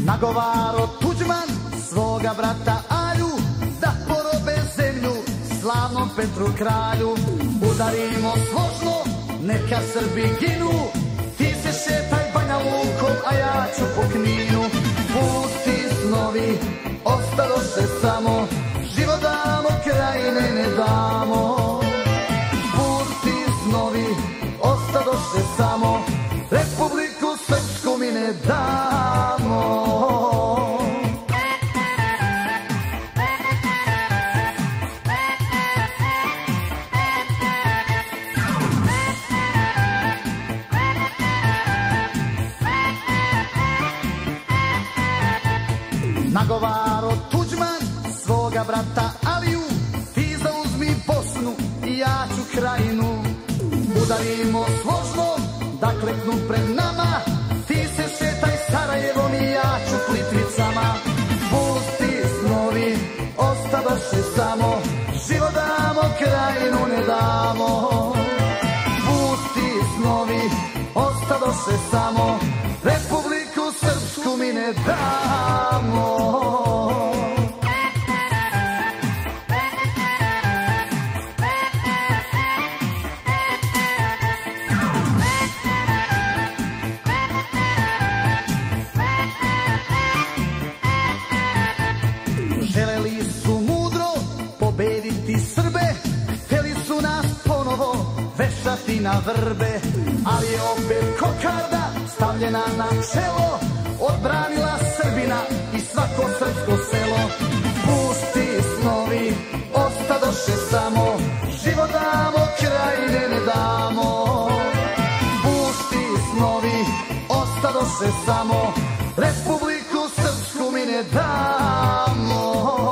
Nagovaro Tuđman svoga brata Alju da porobe zemlju slavnom Petru kralju. Udarimo složno, neka Srbi ginu, ti se šetaj Banja Lukom, a ja ću po Kninu. Pusti snovi, ostadoše samo, život damo, krajine ne damo. Pusti snovi, ostadoše samo, Republiku Srpsku mi ne damo. Nagovaro Tuđman svoga brata Aliju, ti zauzmi Bosnu i ja ću Krajinu. Udarimo složno, da kleknu pred nama, ti se šetaj Sarajevom i ja ću Plitvicama. Pusti snovi, ostadoše samo, život damo, Krajinu ne damo. Pusti snovi, ostadoše samo, Republiku Srpsku mi ne damo. Želeli su mudro pobediti Srbe, hteli su nas ponovo vešati na vrbe, ali je opet kokarda stavljena na čelo, odbranila Srbina i svako srpsko selo. Pusti snovi, ostadoše samo, život damo, krajine ne damo. Pusti snovi, ostadoše samo, Republiku Srpsku mi ne damo.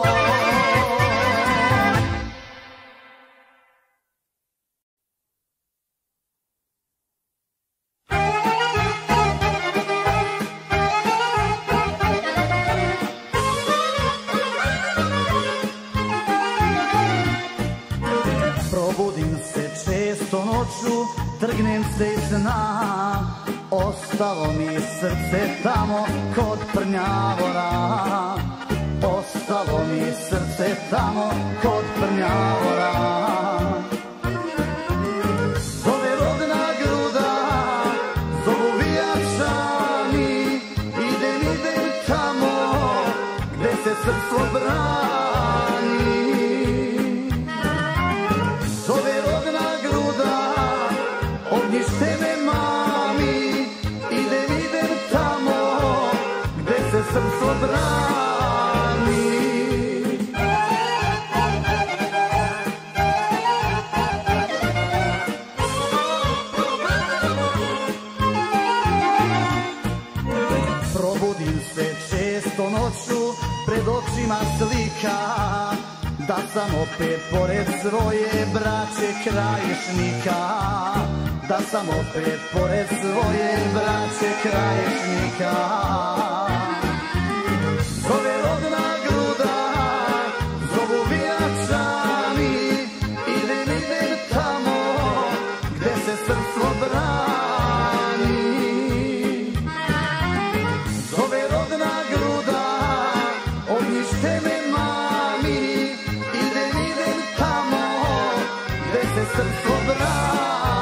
Probudim se često noću, trgnem se iz sna, ostalo mi srce tamo kod Prnjavora. Ostalo mi srce tamo kod Prnjavora. Zove rodna gruda, zovu vijačani, idem tamo gde se srpstvo brani. Zove rodna gruda, ognjište me mami, idem tamo gde se srpstvo brani. Probudim se često noću, pred očima slika, da sam opet pored svoje braće Krajišnika. Da sam opet pored svoje braće Krajišnika. Zove rodna gruda, zovu vijačani, idem tamo gde se srpstvo brani. Zove rodna gruda, ognjište me mami, idem tamo gde se srpstvo brani.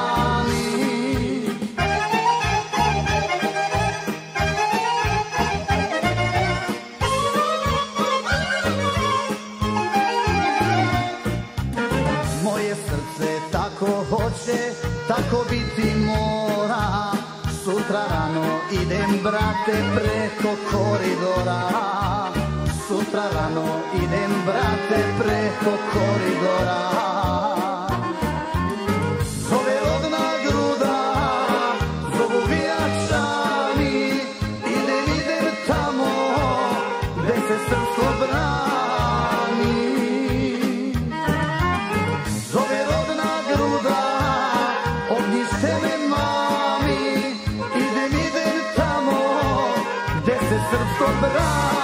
Moje srce tako hoće, tako biti mora. Sutra rano idem, brate, preko koridora. Sutra rano idem, brate, preko koridora. Zove rodna gruda, zovu vijačani, idem tamo gde se srpstvo brani. Zove rodna gruda, ognjište me mami, idem tamo gde se srpstvo brani.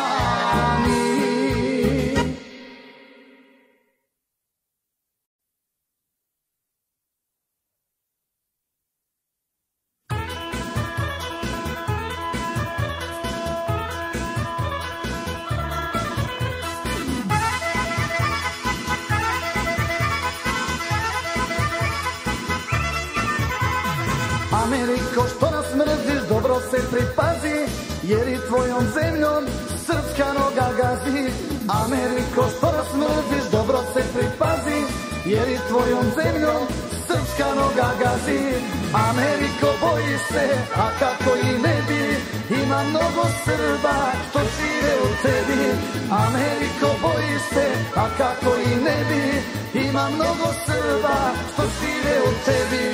Ameriko, što nas mrziš, dobro se pripazi, jer i tvojom zemljom srpska noga gazi. Ameriko, što nas mrziš, dobro se pripazi, jer i tvojom zemljom srpska noga gazi. Ameriko, bojiš se, a kako i ne bi, ima mnogo Srba što žive u tebi. Ameriko, bojiš se, a kako i ne bi, ima mnogo Srba što žive u tebi.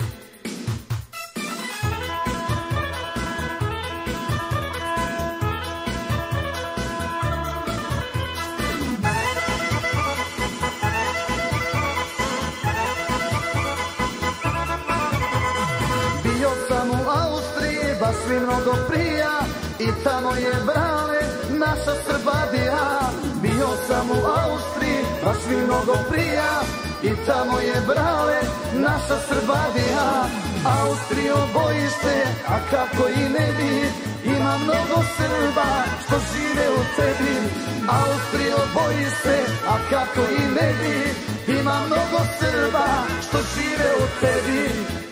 Bio sam u Austriji, baš mi mnogo prija, i tamo je, brale, naša Srbadija. Bio sam u Austriji, baš mi mnogo prija, i tamo je, brale, naša Srbadija. Austrijo, bojiš se, a kako i ne bi, ima mnogo Srba što žive u tebi. Austrijo, bojiš se, a kako i ne bi, ima mnogo Srba što žive u tebi.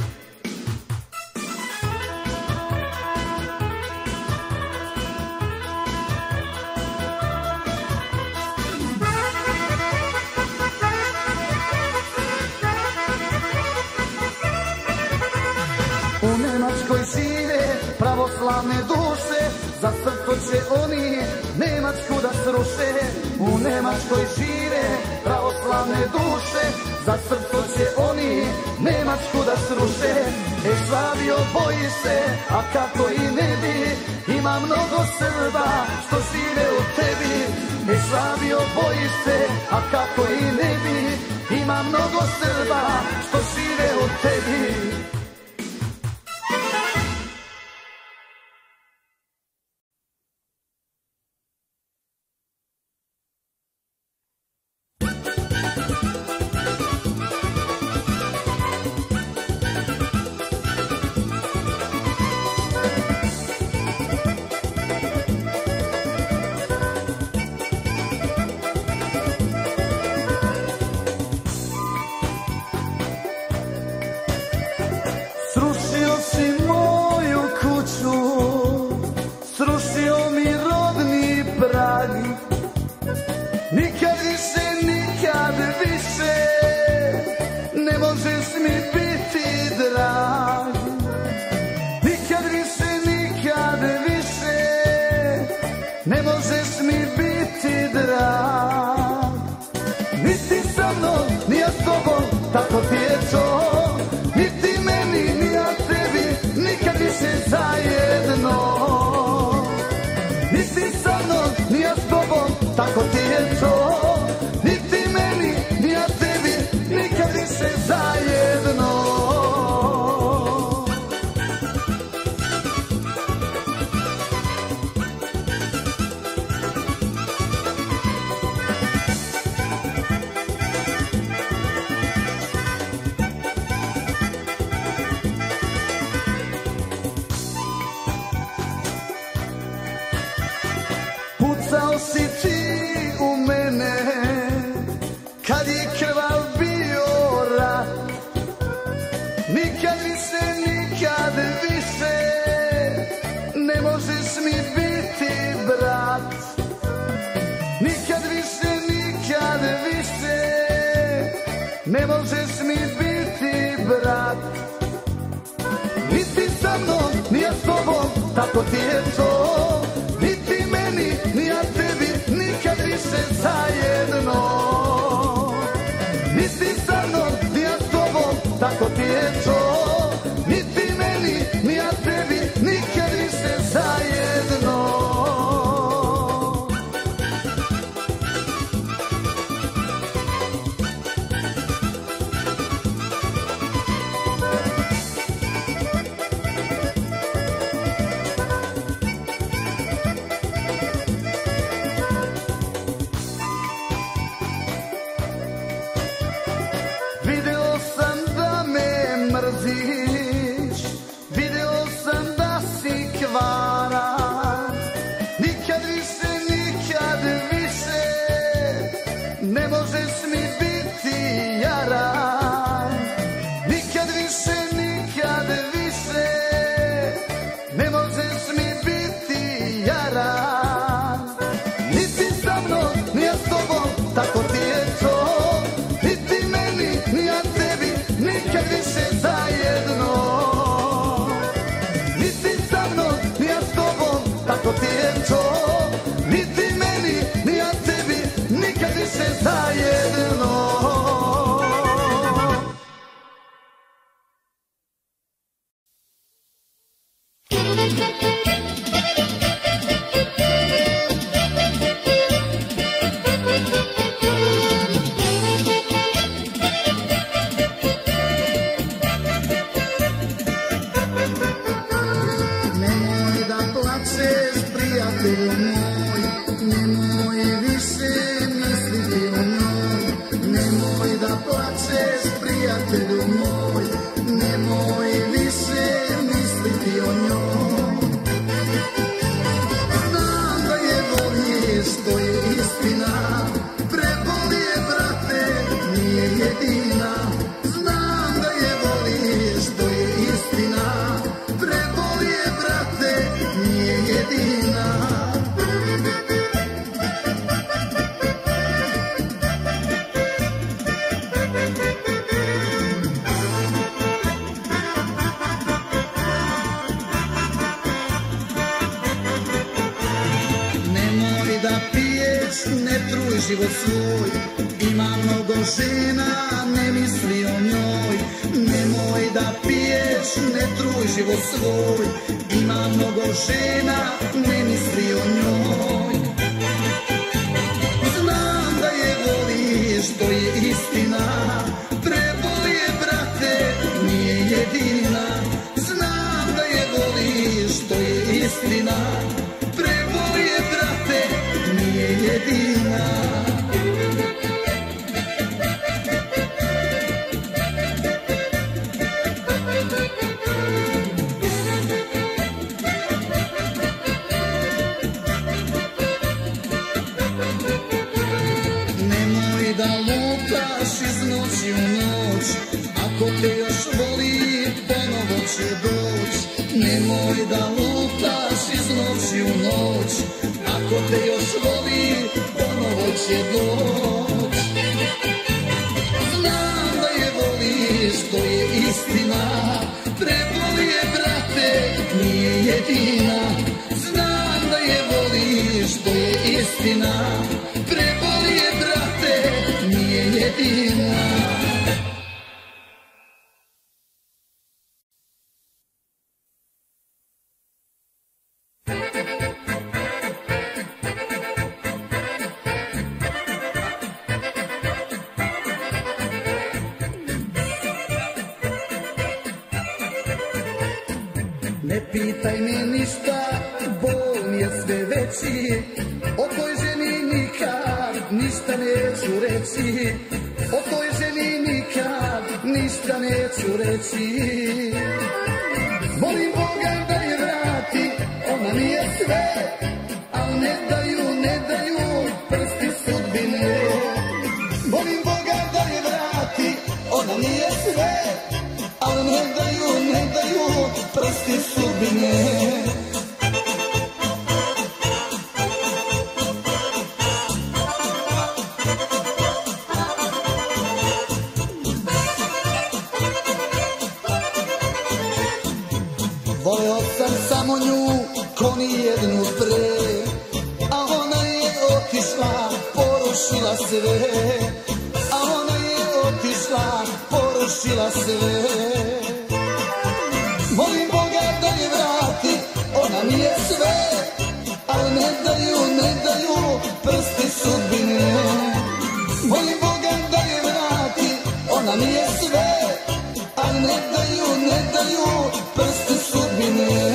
U Nemačkoj žive pravoslavne duše, za srpstvo će oni Nemačku da sruše. U Nemačkoj žive pravoslavne duše, za srpstvo će oni Nemačku da sruše. Slavio, bojiš se, a kako i ne bi, ima mnogo Srba što žive u tebi. Slavio, bojiš se, a kako i ne bi, ima mnogo Srba što žive u tebi. Srušio si moju kuću, srušio mi rodni prag. Nikad više, nikad više, ne možeš mi biti drag. Nikad više, nikad više, ne možeš mi biti drag. Niti sa mnom, ni ja s tobom, tako ti je to. Niti meni, ni ja tebi, nikad više zajedno. Niti sa mnom, ni ja s tobom, tako ti je to. Niti meni, ni ja tebi, nikad više zajedno. Pucao si ti u mene, kad je krvav bio rat. Nikad više, nikad više, ne možeš mi biti brat. Nikad više, nikad više, ne možeš mi biti brat. Niti sa mnom, ni ja s tobom, tako ti je to. Niti meni, ni ja tebi, nikad više zajedno. Niti sa mnom, ni ja s tobom, tako ti je to. Niti meni, ni ja tebi, nikad više zajedno. to, niti meni, ni ja tebi, nikad više zajedno. Život svoj, ima mnogo žena, ne misli o njoj. Nemoj da piješ, ne truj život svoj, ima mnogo žena, ne misli o njoj. Znam da je voliš, to je istina, preboli je brate, nije jedina. Znam da je voliš, to je istina, preboli je brate, nije jedina. Ako te još voli, ponovo će doć. Nemoj da lutaš iz noći u noć. Ako te još voli, ponovo će doć. Znam da je voliš, to je istina, preboli je brate, nije jedina. Znam da je voliš, to je istina, preboli je brate, nije jedina. Ne pitaj me ništa, bol mi je sve veći, o toj ženi nikad ništa neću reći, o toj ženi nikad ništa neću reći. Molim Boga da je vrati, ona mi je sve, al ne daju prsti sudbine. Molim Boga da je vrati, ona mi je sve, al ne daju prsti sudbine. Voleo sam samo nju ko nijednu pre, a ona je otišla, porušila sve. A ona je otišla, porušila sve. Molim Boga da je vrati, ona mi je sve, ali ne daju prsti sudbine. Molim Boga da je vrati, ona mi je sve, ali ne daju prsti sudbine.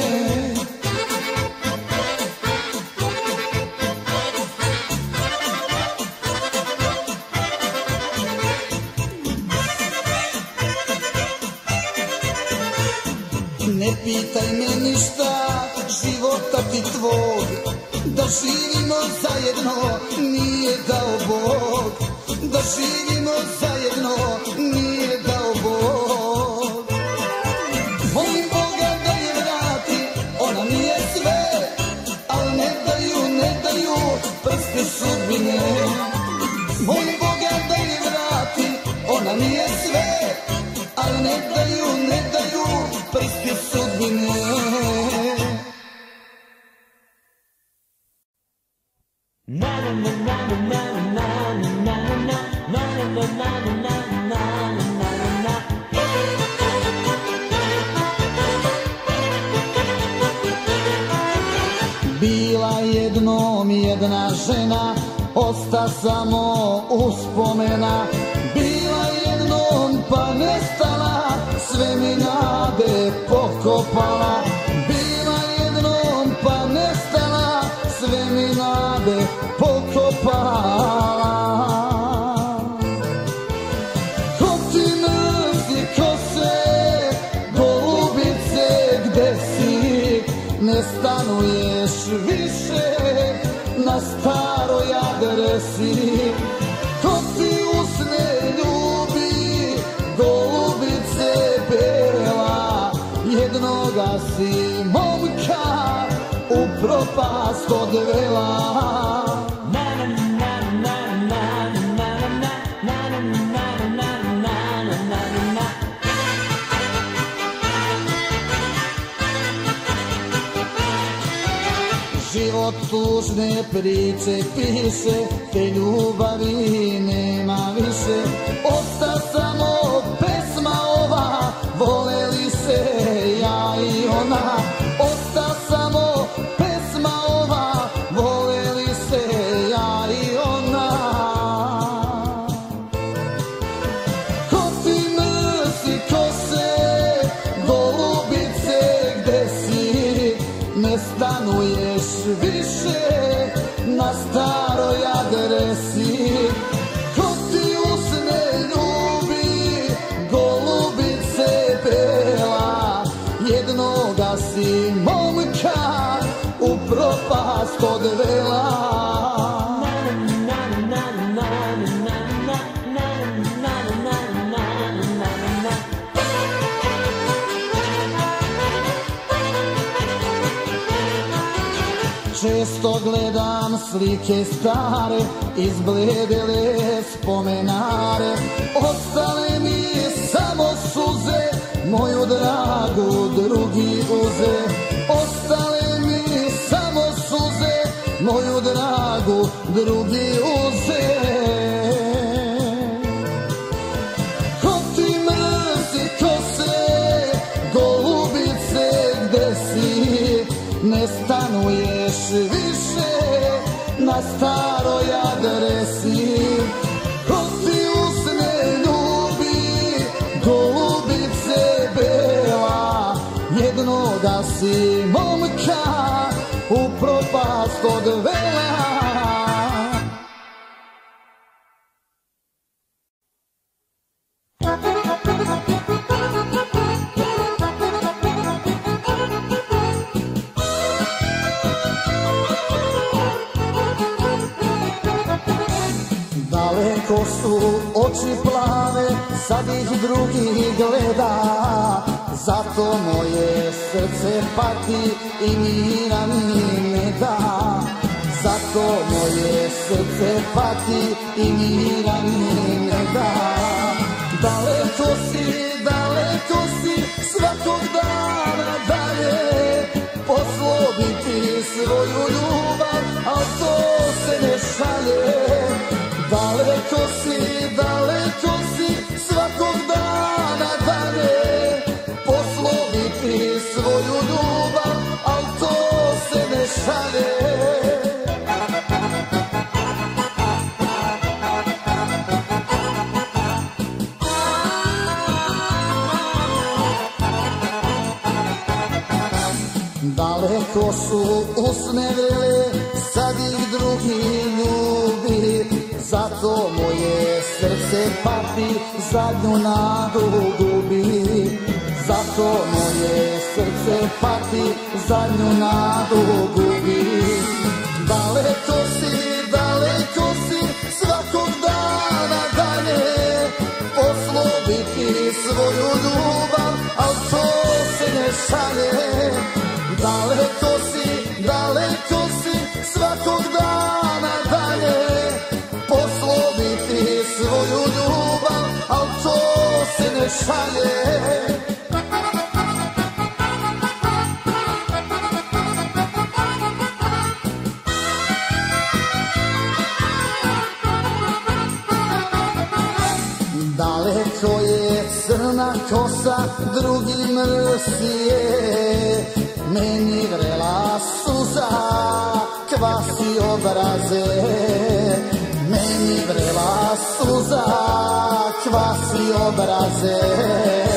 Ne pitaj me ništa, života ti tvog, da živimo zajedno nije dao Bog. Da živimo zajedno nije dao Bog. Molim Boga da je vrati, ona mi je sve, ali ne daju prsti sudbine. Molim Boga da je vrati, ona mi je sve, ali ne daju prsti sudbine. Bila jednom jedna žena, osta samo uspomena. Bila jednom pa nestala, sve mi nade pokopala. Bila jednom pa nestala, sve mi nade pokopala. Ko ti nosi kose, golubice, gde si? Ne stanuješ više na staroj adresi. Ko ti usne ljubi, golubice bela? Jednoga si momka u propast odvela. Život tužne priče piše, te ljubavi nema više. Osta samo pesma ova, voleli se ja i ona. Osta samo pesma ova, voleli se ja i ona. Ko ti nosi kose, golubice, gde si? Ne stanuješ više na staroj adresi. Ko ti usne ljubi, golubice bela? Jednoga si momka u propast odvela. Često gledam slike stare, izbledele spomenare. Ostale mi samo suze, moju dragu drugi uze. Ostale mi samo suze, moju dragu drugi uze. Ko ti mrzi kose, golubice, gde si? Ne stanuješ više na staroj adresi. Ko ti usne ljubi, golubice bela? Jednoga si momka u propast odvela. Daleko su oči plave, sad ih drugi gleda. Zato moje srce pati i mira mi ne da. Zato moje srce pati i mira mi ne da. Daleko si, svakog dana dalje. Poslobiti svoju ljubav, al to se ne šalje. Daleko si, svakog dana dalje. Posloviti svoju ljubav, al to se ne šalje. Daleko su usmjerili, sad ih drugi ljubi. Zato moje srce pati, zadnju nadu gubi. Zato moje srce pati, zadnju nadu gubi. Daleko si, svakog dana dalje. Posloviti svoju ljubav, al to se ne šalje. Daleko si, svakog dana dalje. Posloviti svoju ljubav, al to se ne šalje. crna kosa drugim rsije, meni vrela suza kvasi obraze, meni vrela suza kvasi obraze.